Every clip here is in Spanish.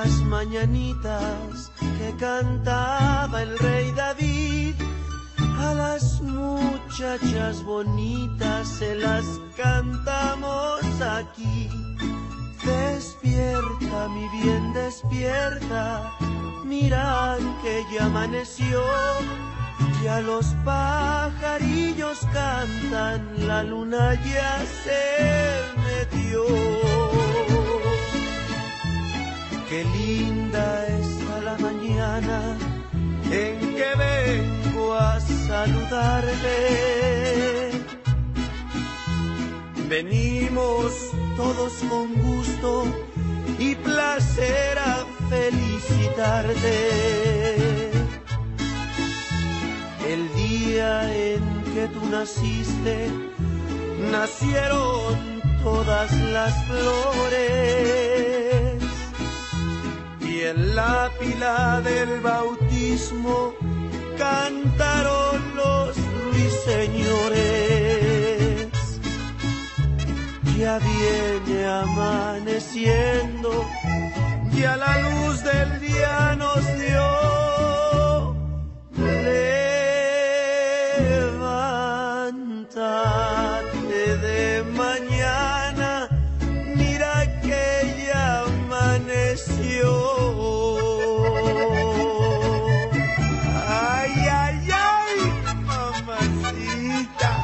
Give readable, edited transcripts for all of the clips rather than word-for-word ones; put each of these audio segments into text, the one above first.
las mañanitas que cantaba el rey David, a las muchachas bonitas se las cantamos aquí. Despierta, mi bien, despierta, mira que ya amaneció, ya los pajarillos cantan, la luna ya se metió. Qué linda está la mañana en que vengo a saludarte. Venimos todos con gusto y placer a felicitarte. El día en que tú naciste, nacieron todas las flores, y en la pila del bautismo cantaron los ruiseñores. Ya viene amaneciendo, ya la luz del día nos dio. Levántate de mañana, mira que ya amaneció. Ay, ay, ay, mamacita.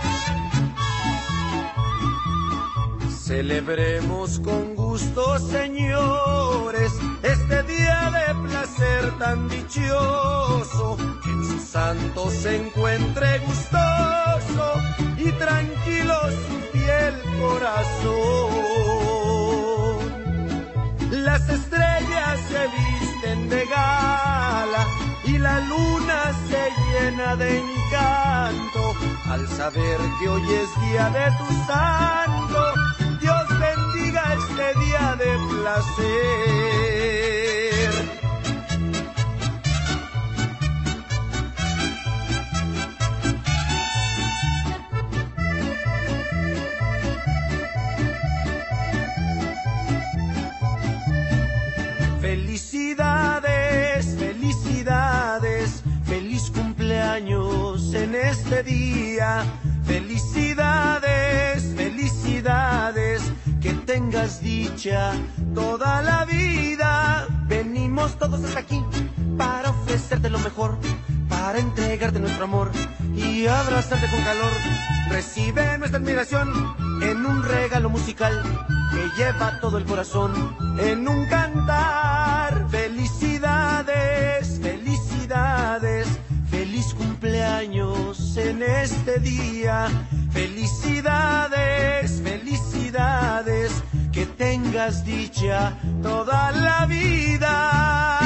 Celebremos con gusto, señores, este día de placer tan dichoso, que en su santo se encuentre gustoso y tranquilo su fiel corazón. Las estrellas se visten de gala y la luna se llena de encanto al saber que hoy es día de tu santo. Dios bendiga este día de placer. Felicidades, felicidades, feliz cumpleaños en este día. Felicidades, felicidades, que tengas dicha toda la vida. Venimos todos hasta aquí para ofrecerte lo mejor, para entregarte nuestro amor y abrazarte con calor. Recibe nuestra admiración en un regalo musical que lleva todo el corazón en un cantar. Felicidades, felicidades, feliz cumpleaños en este día. Felicidades, felicidades, que tengas dicha toda la vida.